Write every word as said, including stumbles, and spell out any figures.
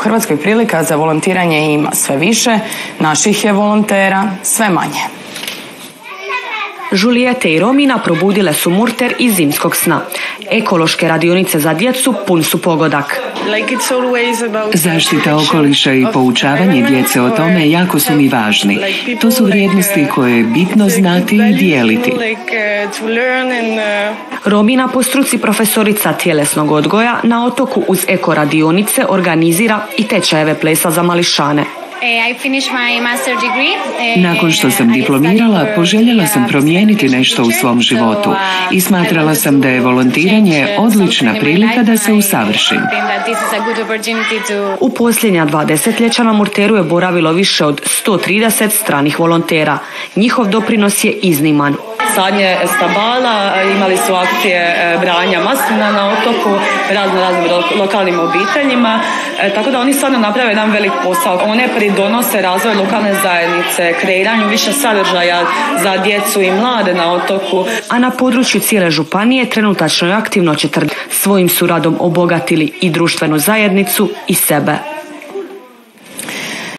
Hrvatskoj prilika za volontiranje ima sve više, naših je volontera sve manje. Julijete i Romina probudile su Murter iz zimskog sna. Ekološke radionice za djecu pun su pogodak. Zaštita okoliša i poučavanje djece o tome jako su mi važni. To su vrijednosti koje je bitno znati i dijeliti. Romina, po struci profesorica tjelesnog odgoja, na otoku uz eko radionice organizira i tečajeve plesa za mališane. Nakon što sam diplomirala, poželjela sam promijeniti nešto u svom životu i smatrala sam da je volontiranje odlična prilika da se usavršim. U posljednja dva desetljeća na Murteru je boravilo više od sto trideset stranih volontera. Njihov doprinos je izniman. Sadnje stabala, imali su akcije branja maslina na otoku, razno raznim lokalnim obiteljima, tako da oni stvarno naprave jedan velik posao. One pridonose razvoju lokalne zajednice, kreiranju više sadržaja za djecu i mlade na otoku. A na području cijele županije trenutačno je aktivno četrdeset. Svojim su radom obogatili i društvenu zajednicu i sebe.